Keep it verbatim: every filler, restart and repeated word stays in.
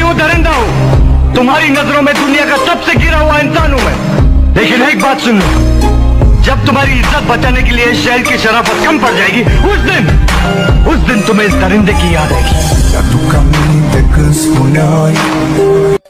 हूँ दरिंदा हूँ, तुम्हारी नजरों में दुनिया का सबसे गिरा हुआ इंसान हूँ मैं। लेकिन एक बात सुन लो, जब तुम्हारी इज्जत बचाने के लिए शहर की शराफत कम पड़ जाएगी, उस दिन उस दिन तुम्हें इस दरिंदे की याद आएगी।